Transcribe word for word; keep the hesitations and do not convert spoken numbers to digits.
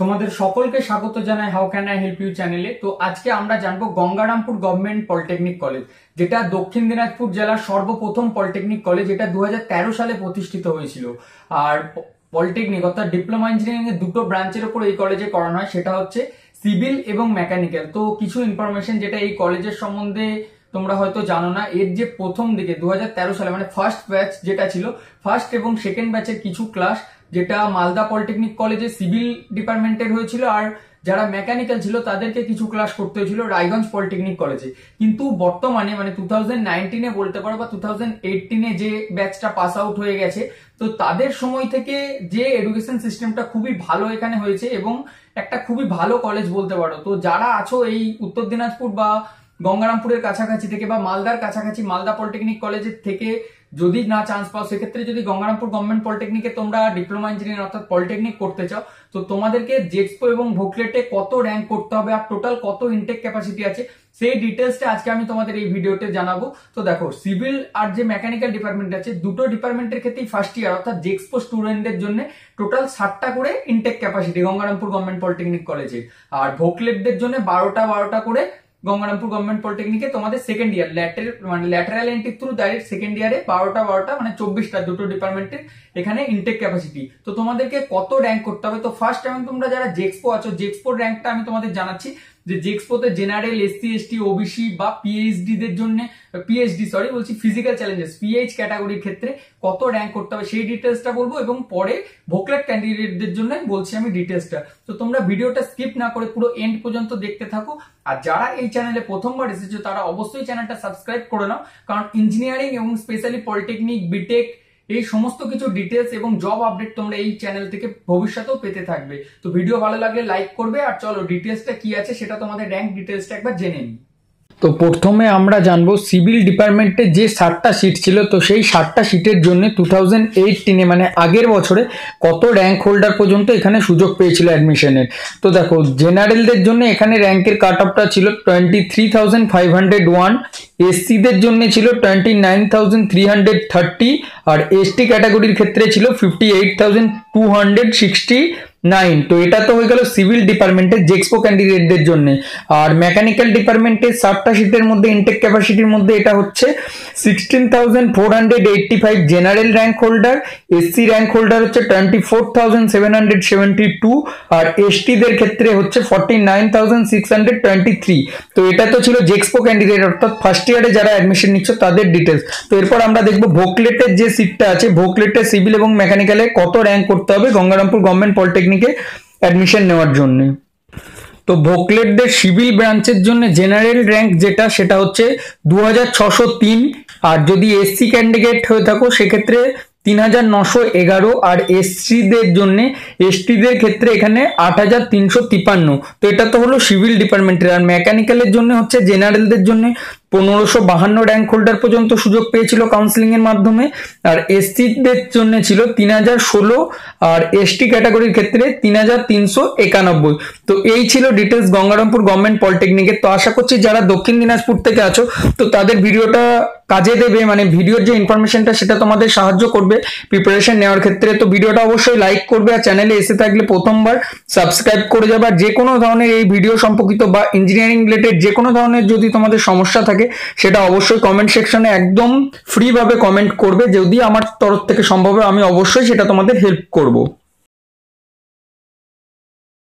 তোমাদের সকলকে স্বাগত জানাই how can I help you চ্যানেলে। তো আজকে আমরা জানবো গঙ্গারামপুর গভর্নমেন্ট পলিটেকনিক কলেজ, যেটা দক্ষিণ দিনাজপুর জেলার সর্বপ্রথম পলিটেকনিক কলেজ, যেটা দু হাজার তেরো সালে প্রতিষ্ঠিত হয়েছিল। আর পলিটেকনিক অর্থাৎ ডিপ্লোমা ইঞ্জিনিয়ারিং এর দুটো ব্রাঞ্চের উপর এই কলেজে করানো হয়, সেটা হচ্ছে সিভিল এবং মেকানিক্যাল। তো কিছু ইনফরমেশন যেটা এই কলেজের সম্বন্ধে তোমরা হয়তো জানো না, এর যে প্রথম দিকে দু হাজার তেরো সালে মানে ফার্স্ট ব্যাচ যেটা ছিল, ফার্স্ট এবং সেকেন্ড ব্যাচের কিছু ক্লাস যেটা মালদা পলিটেকনিক কলেজে সিভিল ডিপার্টমেন্টের হয়েছিল, আর যারা মেকানিক্যাল ছিল তাদেরকে কিছু ক্লাস করতে হয়েছিল রায়গঞ্জ পলিটেকনিক কলেজে। কিন্তু বর্তমানে মানে টু থাউজেন্ড নাইনটিনে বলতে পারো বা টু থাউজেন্ড এইটিনে যে ব্যাচটা পাস আউট হয়ে গেছে, তো তাদের সময় থেকে যে এডুকেশন সিস্টেমটা খুবই ভালো এখানে হয়েছে এবং একটা খুবই ভালো কলেজ বলতে পারো। তো যারা আছো এই উত্তর দিনাজপুর বা গঙ্গারামপুরের কাছাকাছি থেকে বা মালদার কাছাকাছি মালদা পলিটেকনিক কলেজের থেকে যদি না চান্স পাও, সেক্ষেত্রে যদি গঙ্গারামপুর গভর্নমেন্ট পলিটেকনিকে তোমরা ডিপ্লোমা ইঞ্জিনিয়ারিং অর্থাৎ পলিটেকনিক করতে চাও, তো তোমাদেরকে জেক্সপো এবং ভোকলেটে কত র্যাঙ্ক করতে হবে আর টোটাল কত ইনটেক ক্যাপাসিটি আছে সেই ডিটেলসটা আজকে আমি তোমাদের এই ভিডিওতে জানাবো। তো দেখো, সিভিল আর যে মেকানিক্যাল ডিপার্টমেন্ট আছে, দুটো ডিপার্টমেন্টের ক্ষেত্রেই ফার্স্ট ইয়ার অর্থাৎ জেক্সপো স্টুডেন্টদের জন্য টোটাল ষাটটা করে intake capacity Gangarampur government polytechnic কলেজে, আর ভোকলেটদের জন্য বারোটা বারোটা করে গঙ্গারামপুর গভর্নমেন্ট পলিটেকনিকে তোমাদের সেকেন্ড ইয়ার ল্যাটার মানে lateral entry through direct second ইয়ারে বারোটা বারোটা মানে চব্বিশটা দুটো ডিপার্টমেন্টের এখানে ইনটেক ক্যাপাসিটি। তো তোমাদেরকে কত র্যাঙ্ক করতে হবে, তো ফার্স্ট টাইম তোমরা যারা জেক্সপো আছো, জেক্সপোর র্যাঙ্কটা আমি তোমাদের জানাচ্ছি যে জেক্সপোতে জেনারেল, এসসি এসটি, ওবিসি বা পিএইচডি দের জন্য পিএইচডি সরি বলছি ফিজিক্যাল চ্যালেঞ্জেস পিএইচ ক্যাটাগরির ক্ষেত্রে কত র্যাঙ্ক করতে হবে সেই ডিটেলসটা বলবো, এবং পরে ভোকলেট ক্যান্ডিডেটদের জন্য বলছি আমি ডিটেলসটা। তো তোমরা ভিডিওটা স্কিপ না করে পুরো এন্ড পর্যন্ত দেখতে থাকো। আর যারা এই চ্যানেলে প্রথমবার এসেছো তারা অবশ্যই চ্যানেলটা সাবস্ক্রাইব করে নাও, কারণ ইঞ্জিনিয়ারিং এবং স্পেশালি পলিটেকনিক, বিটেক এই সমস্ত কিছু ডিটেলস এবং জব আপডেট তোমরা এই চ্যানেল থেকে ভবিষ্যতেও পেতে থাকবে। তো ভিডিও ভালো লাগলে লাইক করবে, আর চলো ডিটেলসটা কি আছে সেটা তোমাদের র্যাঙ্ক ডিটেলসটা একবার জেনে নিই। তো প্রথমে আমরা জানবো সিভিল ডিপার্টমেন্টে যে ষাটটা সিট ছিল, তো সেই ষাটটা সিটের জন্য টু থাউজেন্ড এইটিনে মানে আগের বছরে কত র্যাঙ্ক হোল্ডার পর্যন্ত এখানে সুযোগ পেয়েছিল অ্যাডমিশনের। তো দেখো, জেনারেলদের জন্য এখানে র্যাঙ্কের কাট অফটা ছিল twenty three thousand five hundred one, এসসিদের জন্য ছিল twenty nine thousand three hundred thirty, আর এসটি ক্যাটাগরির ক্ষেত্রে ছিল fifty eight thousand two hundred sixty nine. তো এটা তো হয়ে গেল সিভিল ডিপার্টমেন্টের জেক্সপো ক্যান্ডিডেটদের জন্য। আর মেকানিক্যাল ডিপার্টমেন্টের ষাটটা সিটের মধ্যে ইনটেক ক্যাপাসিটির মধ্যে এটা হচ্ছে sixteen thousand four hundred eighty five general rank holder, SC rank holder হচ্ছে twenty four thousand seven hundred seventy two, আর এসটিদের ক্ষেত্রে হচ্ছে forty nine thousand six hundred twenty three. তো এটা তো ছিল জেক্সপো ক্যান্ডিডেট অর্থাৎ ফার্স্ট ইয়ারে যারা অ্যাডমিশন নিচ্ছ তাদের ডিটেলস। তো এরপর আমরা দেখবো ভোকলেটের যে সিটটা আছে, ভোকলেটের সিভিল এবং মেকানিক্যালে কত র্যাঙ্ক করতে হবে গঙ্গারামপুর গভর্নমেন্ট পলিটেকনিক অ্যাডমিশন নেওয়ার জন্য। তো ভোকলেটদের সিভিল ব্রাঞ্চের জন্য জেনারেল র্যাঙ্ক যেটা সেটা হচ্ছে দু হাজার ছশো তিন, আর যদি এসসি ক্যান্ডিডেট হয়ে থাকো সেক্ষেত্রে তিন হাজার নশো এগারো, আর এসসিদের জন্য এসটিদের ক্ষেত্রে এখানে আট হাজার তিনশো তিপান্ন। তো এটা তো হলো সিভিল ডিপার্টমেন্টের। আর মেকানিক্যালের জন্য হচ্ছে জেনারেলদের জন্য পনেরোশো বাহান্ন র্যাঙ্ক হোল্ডার পর্যন্ত সুযোগ পেয়েছিল কাউন্সিলিং এর মাধ্যমে, আর এসসিদের জন্য ছিল তিন হাজার ষোলো, আর এসটি ক্যাটাগরির ক্ষেত্রে তিন হাজার তিনশো একানব্বই। তো এই ছিল ডিটেলস গঙ্গারামপুর গভর্নমেন্ট পলিটেকনিকের। তো আশা করছি যারা দক্ষিণ দিনাজপুর থেকে আছো তো তাদের ভিডিওটা কাজে দেবে, মানে ভিডিওর যে ইনফরমেশনটা সেটা তোমাদের সাহায্য করবে প্রিপারেশন নেওয়ার ক্ষেত্রে। তো ভিডিওটা অবশ্যই লাইক করবে, আর চ্যানেলে এসে থাকলে প্রথমবার সাবস্ক্রাইব করে যাবে। আর যে কোনো ধরনের এই ভিডিও সম্পর্কিত বা ইঞ্জিনিয়ারিং রিলেটেড যে কোনো ধরনের যদি তোমাদের সমস্যা থাকে সেটা অবশ্যই কমেন্ট সেকশনে একদম ফ্রি ভাবে কমেন্ট করবে, যদি আমার তরফ থেকে সম্ভব হয় আমি অবশ্যই সেটা তোমাদের হেল্প করব।